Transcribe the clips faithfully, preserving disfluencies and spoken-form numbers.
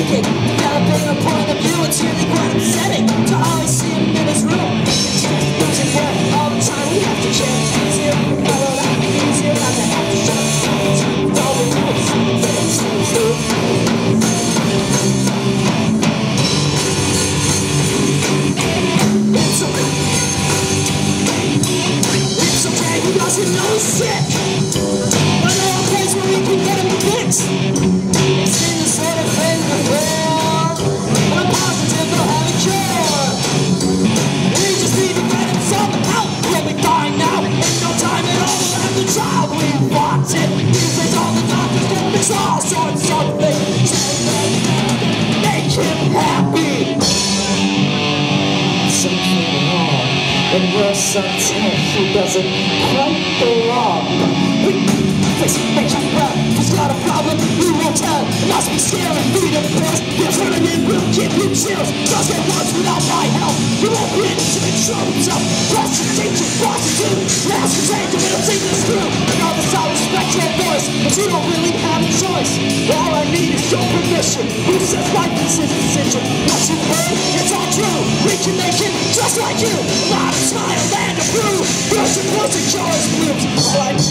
psychic, developing a point of view. It's really quite upsetting to always see him in his room. It's just losing work all the time. We have to change. Easier, follow that. Easier not to have to shut up. All the rules. Things seem true. It's okay. It's okay. He doesn't know he's sick. But there are places where we can get him fixed. It's in the sort of thing before. I'm positive they'll have a cure. We just need to get him something out. He'll be fine now. In no time at all, we'll have the child we wanted. These days all the doctors can fix all sorts of things. Make him happy. Something wrong. And we're something he doesn't quite belong. We face it, make him well. He's got a problem, we won't tell. It must be scary, need a pills. We're turning in, we'll give you chills. Does get worse without my help. You won't be able to control himself. Trust your teacher, prostitute. Ask your change, and it'll see this through. Regardless, I respect your voice, but you don't really have a choice. All I need is your permission. Who says life is his decision? What you heard, it's all true. We can make it just like you. Loud and smile and approve. Push and push and show us moves. Alright.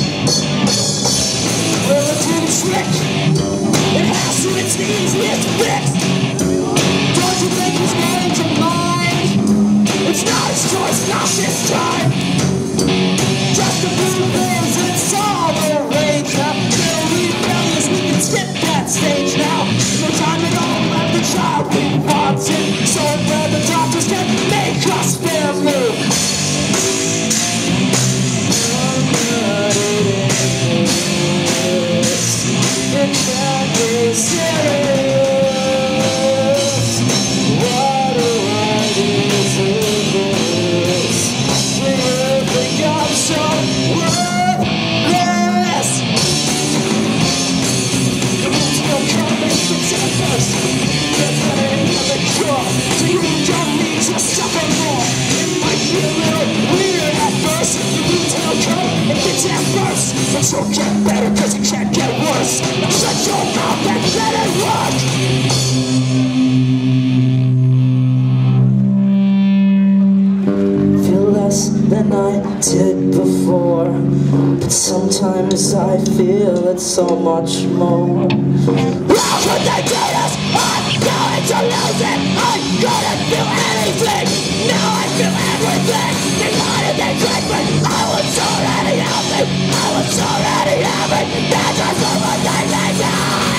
Will it do the trick? It has to, it's the easiest fix. Don't you think he's going to mind? It's not his choice, not this time. Just a few things, it's all the rage. Now, little rebellious, we can skip that stage now. No time at all, let the child be wanted. So where the doctors can make us their move. It can't be serious. What do I do to this? We will think I'm so worthless. The rules will come and fix it first. There's better another cure. So you don't need to suffer more. It might be a little weird at first. The rules will come and fix it first. But you'll get better cause it can't get worse. Now shut your mouth and let it work. Feel less than I did before, but sometimes I feel it's so much more. How could they do this? I'm going to lose it. I couldn't feel anything. Now I feel everything. They wanted, they tricked me. I was already healthy. I was already happy. That's just for what they made me.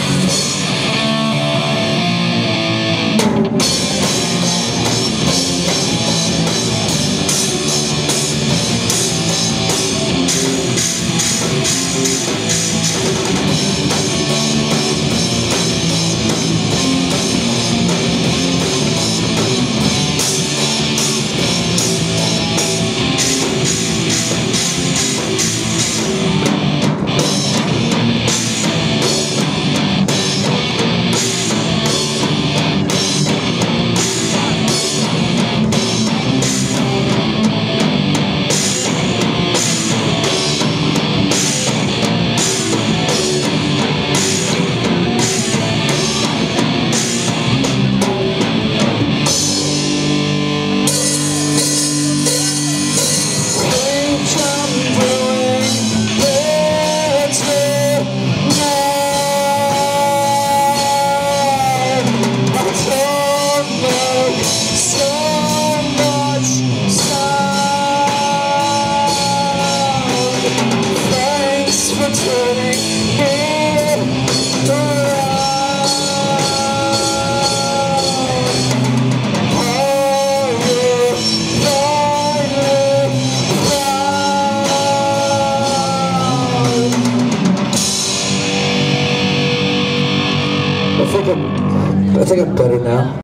I think I'm, I think I'm better now.